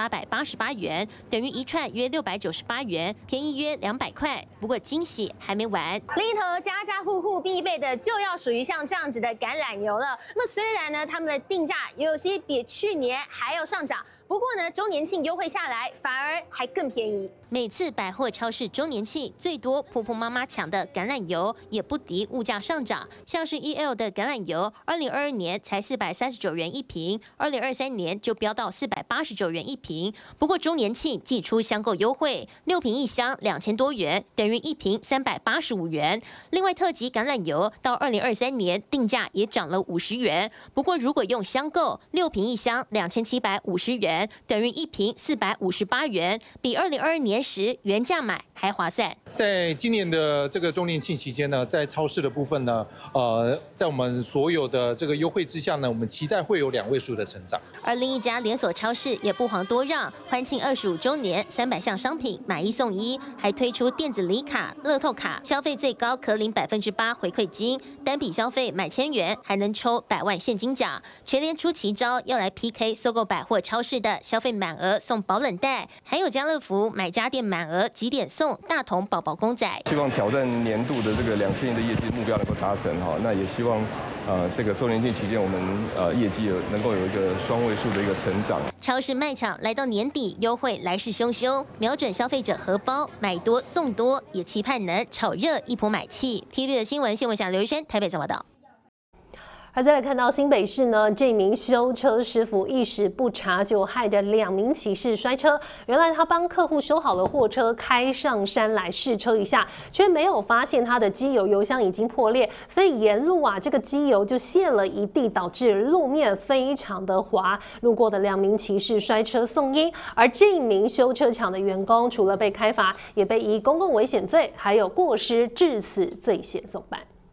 4888元，等于1串约698元，便宜约200块。不过惊喜还没完，
另一头家家户户必备的就要属于像这样子的橄榄油了。那么虽然呢，他们的定价有些比去年还要上涨。 不过呢，周年庆优惠下来，反而还更便宜。
每次百货超市周年庆，最多婆婆妈妈抢的橄榄油也不敌物价上涨。像是 EL 的橄榄油，2022年才439元一瓶，2023年就飙到489元一瓶。不过周年庆祭出箱购优惠，6瓶1箱2000多元，等于1瓶385元。另外特级橄榄油到2023年定价也涨了50元。不过如果用箱购，6瓶1箱2750元。 等于1瓶458元，比2022年时原价买还划算。
在今年的这个周年庆期间呢，在超市的部分呢，在我们所有的这个优惠之下呢，我们期待会有2位数的成长。
而另一家连锁超市也不遑多让，欢庆25周年，300项商品买1送1，还推出电子礼卡、乐透卡，消费最高可领8%回馈金，单笔消费满1000元还能抽100万现金奖。全联出奇招，要来 PK 搜购百货超市的消费满额送保冷袋，还有家乐福买家电满额几点送大童宝宝公仔。
希望挑战年度的这个2000亿的业绩目标能够达成哈，那也希望这个周年庆期间我们业绩能够有一个双位数的一个成长。
超市卖场来到年底，优惠来势汹汹，瞄准消费者荷包，买多送多，也期盼能炒热一波买气。TVB 的新闻想刘医生台北报道。而再来看到新北市呢，这名修车师傅一时不察，就害得2名骑士摔车。原来他帮客户修好了货车，开上山来试车一下，却没有发现他的机油油箱已经破裂，所以沿路这个机油就泄了一地，导致路面非常的滑。路过的2名骑士摔车送医，而这一名修车厂的员工除了被开罚，也被以公共危险罪还有过失致死罪嫌送办。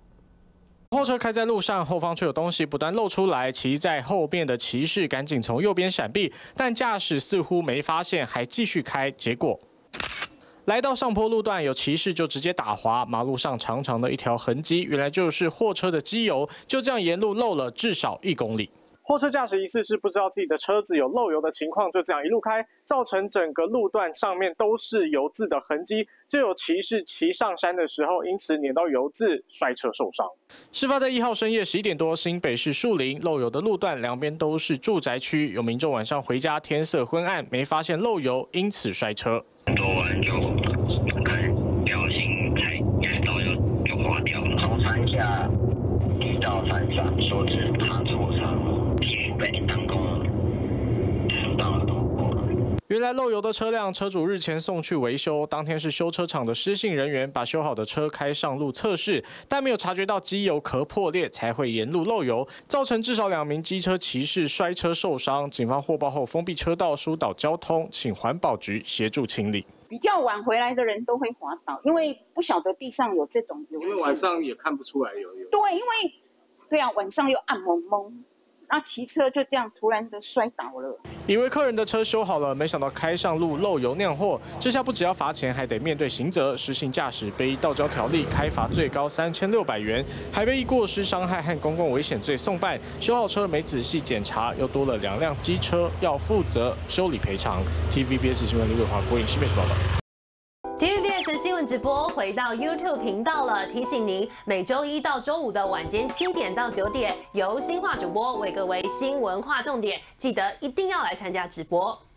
货车开在路上，后方却有东西不断露出来，骑在后面的骑士赶紧从右边闪避，但驾驶似乎没发现，还继续开，结果来到上坡路段，有骑士就直接打滑，马路上长长的一条痕迹，原来就是货车的机油就这样沿路漏了至少1公里。货车驾驶疑似是不知道自己的车子有漏油的情况，就这样一路开，造成整个路段上面都是油渍的痕迹，就有骑士骑上山的时候因此碾到油渍，摔车受伤。事发在1号深夜11点多，新北市树林漏油的路段两边都是住宅区，有民众晚上回家天色昏暗，没发现漏油，因此摔车。
多完就看掉星才到就滑掉了，从山下移到山上，手指踏座上，铁北当工听到路过。
原来漏油的车辆，车主日前送去维修，当天是修车厂的施信人员把修好的车开上路测试，但没有察觉到机油壳破裂，才会沿路漏油，造成至少2名机车骑士摔车受伤。警方获报后封闭车道，疏导交通，请环保局协助清理。
比较晚回来的人都会滑倒，因为不晓得地上有这种油。
因为晚上也看不出来有油。
对，因为对啊，晚上又暗蒙蒙。那骑车就这样突然的摔倒了，
以为客人的车修好了，没想到开上路漏油酿祸，这下不只要罚钱，还得面对刑责，失信驾驶被依道交条例开罚最高3600元，还被依过失伤害和公共危险罪送办。修好车没仔细检查，又多了2辆机车要负责修理赔偿。TVBS 新闻李伟华国影新北市报道。
TVBS 新闻直播回到 YouTube 频道了，提醒您每周1到周5的晚间7点到9点，由新化主播为各位新闻划重点，记得一定要来参加直播。